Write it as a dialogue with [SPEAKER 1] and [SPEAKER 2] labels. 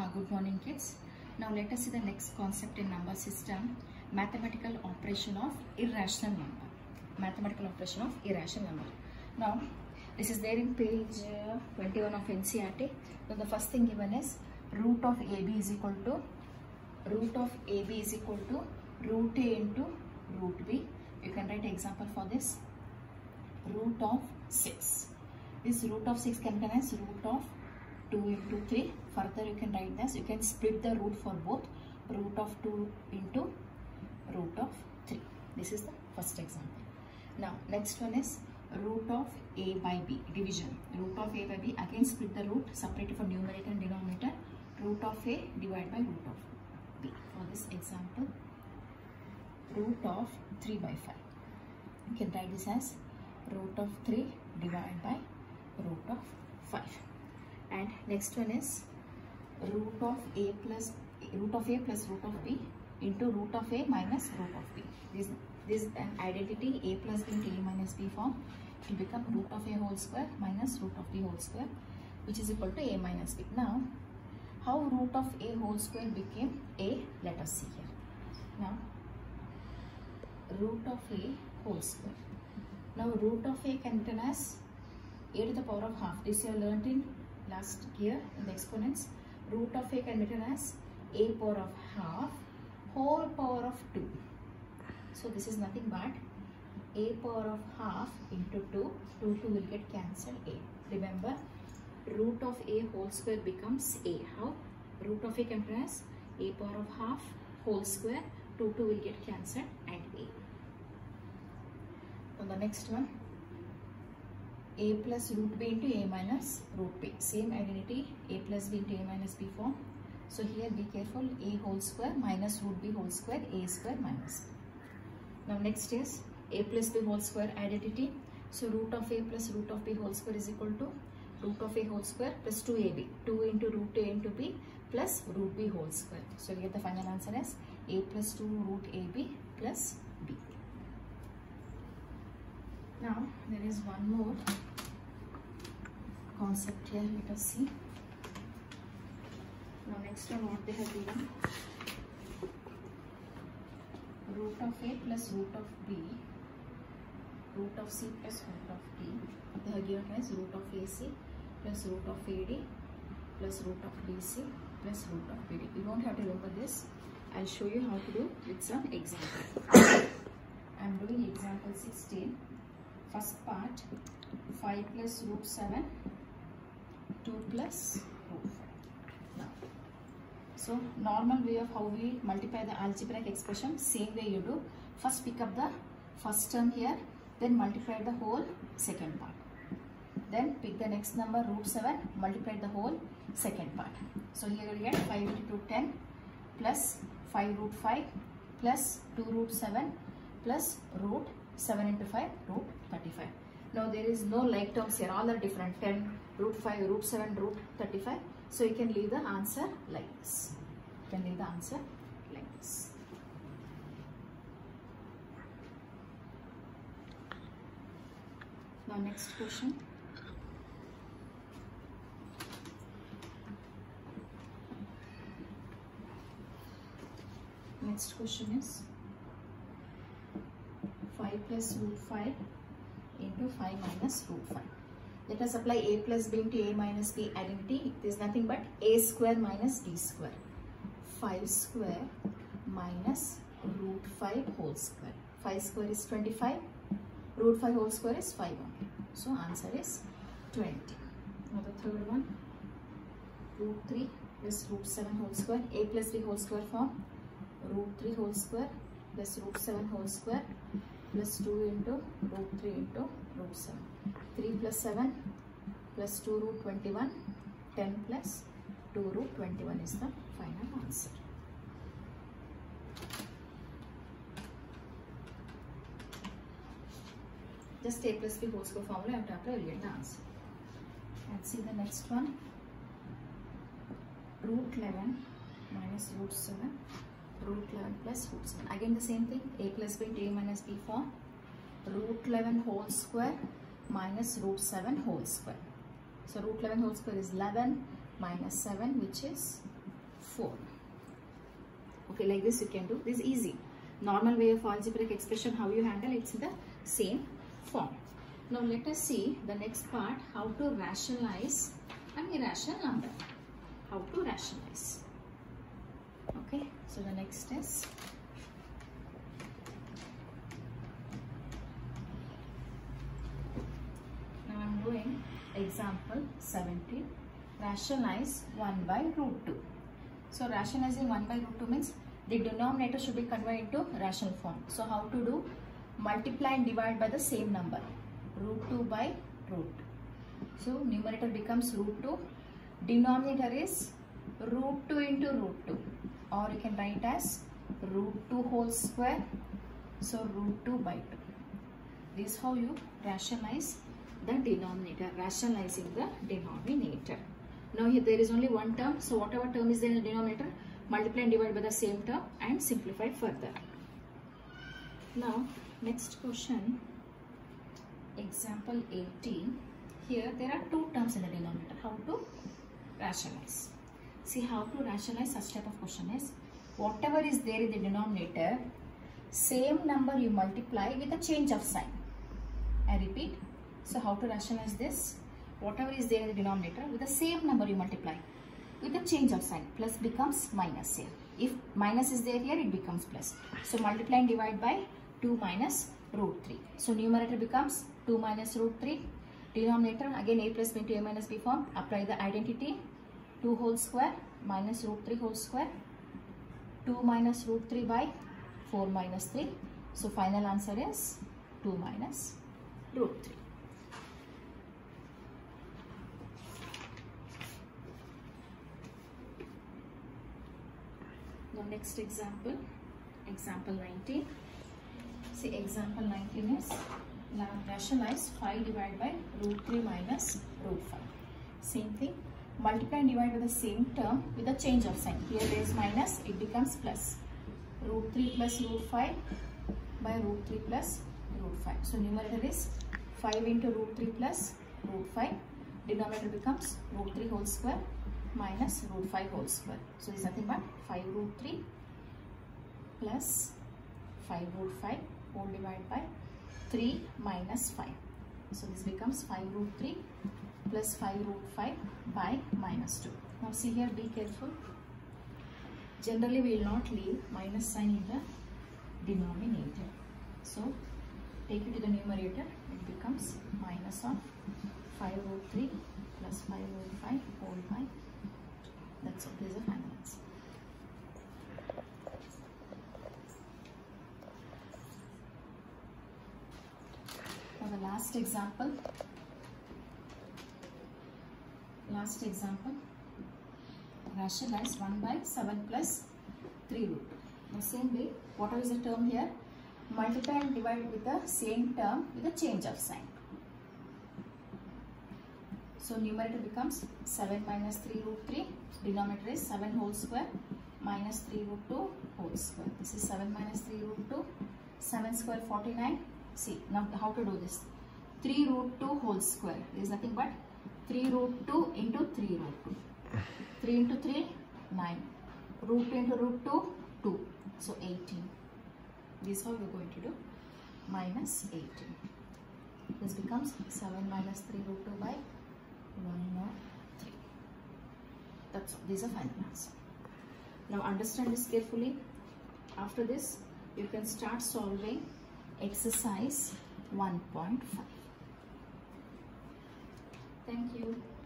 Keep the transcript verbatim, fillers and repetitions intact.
[SPEAKER 1] good morning kids. Now let us see the next concept in number system, mathematical operation of irrational number. Mathematical operation of irrational number. Now this is there in page uh, twenty-one of N C E R T. So the first thing given is root of A B is equal to root of A B is equal to root A into root B. You can write example for this. Root of six. This root of six can be written as root of two into three. Further you can write this. You can split the root for both. Root of two into root of three. This is the first example. Now next one is root of A by B. Division. Root of A by B. Again split the root. Separate for numerator and denominator. Root of A divided by root of B. For this example, root of three by five. You can write this as root of three divided by root of five. And next one is root of A plus root of A plus root of B into root of A minus root of B. This this is an identity. A plus B into A minus B form. It will become root of A whole square minus root of B whole square, which is equal to A minus B. Now how root of A whole square became A? Let us see here. Now root of A whole square. Now root of A can be written as A to the power of half. This you have learnt in last year in the exponents. Root of A can be written as A power of half whole power of two. So this is nothing but A power of half into two. two, two will get cancelled. A. Remember, root of A whole square becomes A. How? Root of A can be written as A power of half whole square. two, two will get cancelled and A. On the next one, A plus root B into A minus root B. Same identity, A plus B into A minus B form. So here be careful, A whole square minus root B whole square, A square minus B. Now next is A plus B whole square identity. So root of A plus root of B whole square is equal to root of A whole square plus two A B. two into root A into B plus root B whole square. So here the final answer is A plus two root A B plus B. Now there is one more concept here. Let us see. Now next one, what they have given, root of A plus root of B, root of C plus root of D. They have given as root of A C plus root of A D plus root of B C plus root of B D. You don't have to remember this. I'll show you how to do with some example. I am doing example sixteen. First part, five plus root seven, two plus root five. Now, so normal way of how we multiply the algebraic expression, same way you do. First pick up the first term here, then multiply the whole second part. Then pick the next number, root seven, multiply the whole second part. So here you will get five into ten plus five root five plus two root seven plus root seven into five, root thirty-five. Now there is no like terms here, all are different. ten, root five, root seven, root thirty-five. So you can leave the answer like this. You can leave the answer like this. Now next question. Next question is five plus root five into five minus root five. Let us apply A plus B into A minus B identity. It is nothing but A square minus D square. five square minus root five whole square. five square is twenty-five. Root five whole square is five only. So answer is twenty. Now the third one, root three plus root seven whole square. A plus B whole square form. Root three whole square plus root seven whole square plus two into root three into root seven. three plus seven plus two root twenty-one. ten plus two root twenty-one is the final answer. Just A plus B whole square formula, after apply, you will get the answer. And see the next one. Root eleven minus root seven. Root eleven plus root seven. Again the same thing, A plus B into A minus B form. Root eleven whole square minus root seven whole square. So root eleven whole square is eleven minus seven, which is four. Okay, like this you can do. This is easy. Normal way of algebraic expression, how you handle it's in the same form. Now let us see the next part, how to rationalize an irrational number. How to rationalize. Okay, so the next is now I am doing example seventeen. Rationalize one by root two. So rationalizing one by root two means the denominator should be converted into rational form. So how to do? Multiply and divide by the same number. Root two by root. So numerator becomes root two. Denominator is root two into root two. Or you can write as root two whole square. So root two by two. This is how you rationalize the denominator. Rationalizing the denominator. Now here there is only one term. So whatever term is there in the denominator, multiply and divide by the same term and simplify further. Now next question, example eighteen. Here there are two terms in the denominator. How to rationalize? See, how to rationalize such type of question is, whatever is there in the denominator, same number you multiply with a change of sign. I repeat. So how to rationalize this? Whatever is there in the denominator, with the same number you multiply with a change of sign. Plus becomes minus here. If minus is there here, it becomes plus. So multiply and divide by two minus root three. So numerator becomes two minus root three. Denominator again a plus b into a minus b form. Apply the identity. two whole square minus root three whole square. two minus root three by four minus three. So final answer is two minus root three. Now next example, example nineteen. See, example nineteen is now rationalize five divided by root three minus root five. Same thing, multiply and divide by the same term with a change of sign. Here there is minus, it becomes plus. Root three plus root five by root three plus root five. So numerator is five into root three plus root five. Denominator becomes root three whole square minus root five whole square. So this is nothing but five root three plus five root five whole divided by three minus five. So this becomes five root three plus five root five by minus two. Now see here, be careful. Generally we will not leave minus sign in the denominator. So take it to the numerator, it becomes minus of five root three plus five root five whole by. That's all. This is the final answer. Now the last example. Last example. Rationalize one by seven plus three root two. Now same way, whatever is the term here, multiply and divide with the same term with a change of sign. So numerator becomes seven minus three root three. Denominator is seven whole square minus three root two whole square. This is seven minus three root two. seven square forty-nine. See, now how to do this? three root two whole square. There is nothing but three root two into three root two. three into three, nine. Root two into root two, two. So eighteen. This is how we are going to do. Minus eighteen. This becomes seven minus three root two by one more three. That's all. This is a final answer. Now understand this carefully. After this, you can start solving exercise one point five. Thank you.